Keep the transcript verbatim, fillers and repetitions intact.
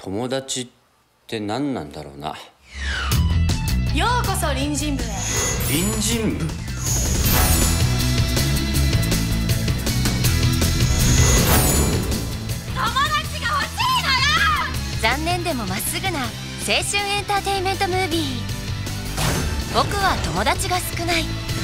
友達って何なんだろうな。 ようこそ隣人部へ。 隣人部。 友達が欲しいのよ。 残念でもまっすぐな青春エンターテインメントムービー。僕は友達が少ない。